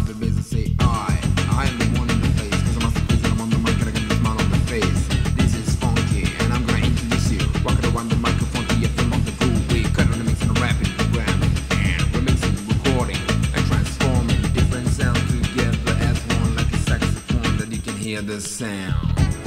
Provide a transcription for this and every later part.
grab the bass and say I am the one in the place, cause I'm masterpiece and I'm on the mic and I got this smile on the face. This is funky and I'm gonna introduce you. Walking around the microphone to FM on the groove. We cut on the mix and a rapping program, and we're mixing, recording and transforming different sounds together as one, like a saxophone that you can hear the sound.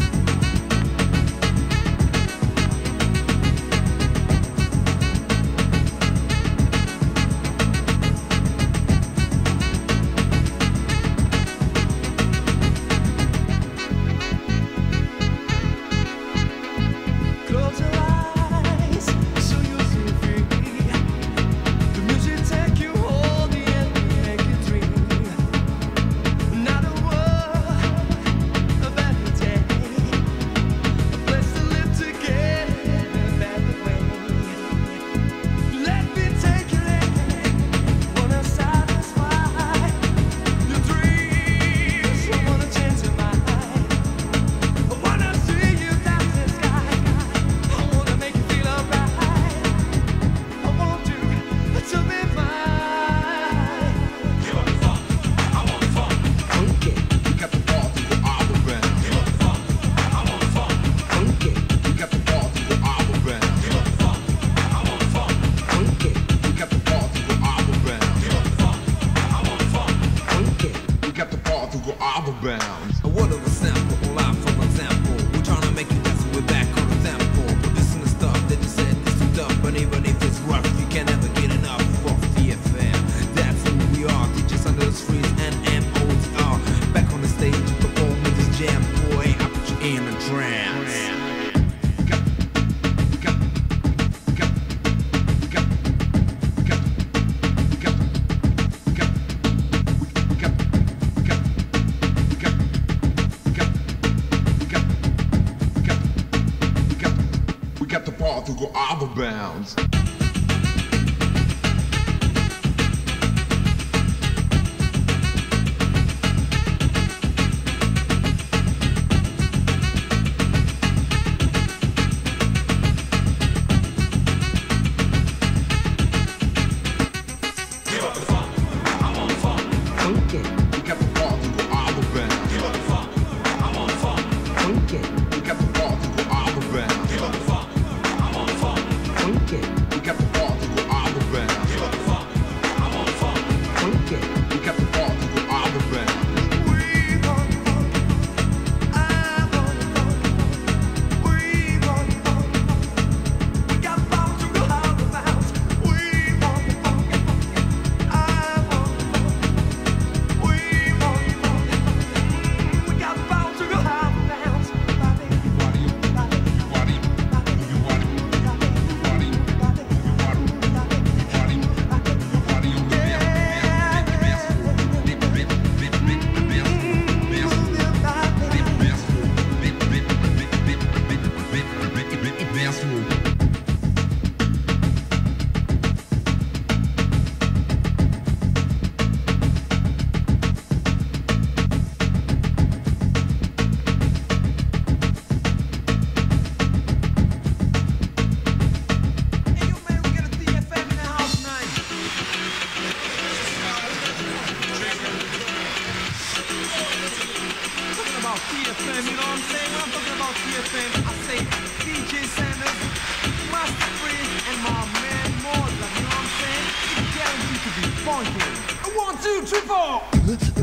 A word of a sample, live from example. We're trying to make you dance, so we're back on the tempo. Producing the stuff that you said is too tough, but even if it's rough, you can never get enough of TFM. That's who we are, teachers under the streets and MOTR. Back on the stage to perform with this jam, boy, I put you in a trance. To go out of bounds. Give up the funk, I'm on funk. Okay. We got the ball to go out of bounds. Give up the funk, I'm on funk. Okay. We got the ball to go out of bounds. Give up the funk. Okay. We got the ball to go out of bounds. Give up the funk, I'm on funk. Okay. We got the ball to go out of bounds. We want funk, I want funk. We want funk, we got ball to go out of bounds. We want funk, I want funk. We want funk, we got ball to go out of bounds. TFM, you know what I'm saying? When I'm talking about TFM, I say DJ Sanders, Master Free, and my man Mordla, you know what I'm saying? It's guaranteed to be funky. 1, 2, 3, 4!